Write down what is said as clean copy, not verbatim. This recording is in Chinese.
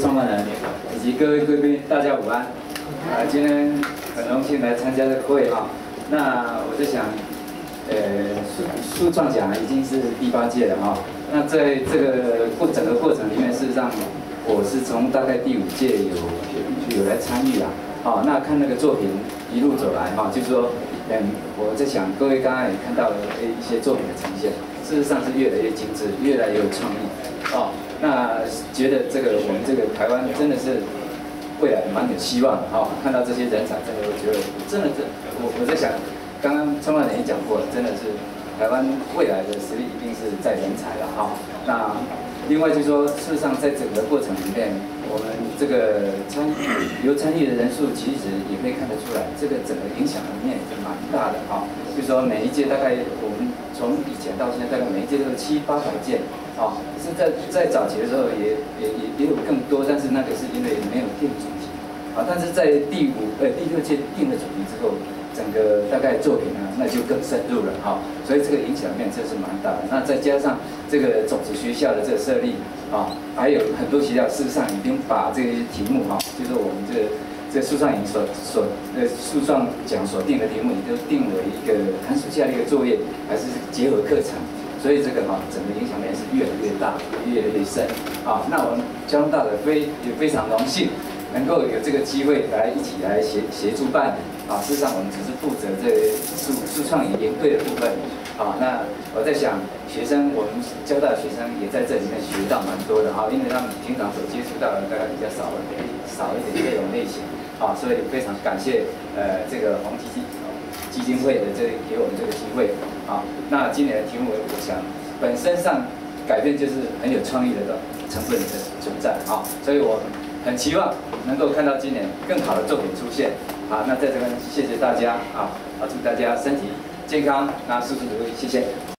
创办人以及各位贵宾，大家午安。今天很荣幸来参加这个会哈。那我就想，树创奖已经是第8届了哈。那在这个整个过程里面，事实上我是从大概第5届有来参与啦。好，那看那个作品一路走来哈，就是说，我在想各位刚刚也看到了一些作品的呈现，事实上是越来越精致，越来越有创意。哦，那觉得我们这个台湾真的是未来蛮有希望的哈。看到这些人才，真的我觉得真的我在想，刚刚创办人也讲过了，真的是台湾未来的实力一定是在人才了哈。那另外就是说，事实上在整个过程里面，我们这个参与的人数，其实也可以看得出来，这个整个影响的面也蛮大的哈。就是说每一届大概我们从以前到现在，大概每一届都有700-800件啊。是在早期的时候也有更多，但是那个是因为没有定主题啊。但是在第6届定了主题之后，整个大概作品呢，那就更深入了哈。所以这个影响面真是蛮大的。那再加上这个种子学校的这个设立啊，还有很多学校事实上已经把这些题目哈，就是我们这树创营树创奖所定的题目，也都定为一个寒暑假的一个作业，还是结合课程。所以这个整个影响面是越来越大，越来越深啊。那我们交通大的也非常荣幸，能够有这个机会一起来协助办理啊。事实上，我们只是负责这树创营队的部分啊。那我在想，我们交大的学生也在这里面学到蛮多的哈，因为他们平常所接触到的大概比较少一点内容类型啊，所以非常感谢这个宏基金会的给我们这个机会啊。那今年的题目，我想本身上改变就是很有创意的成分的存在啊，所以我很期望能够看到今年更好的作品出现啊。那在这边谢谢大家啊，祝大家身体健康，那事事如意，谢谢。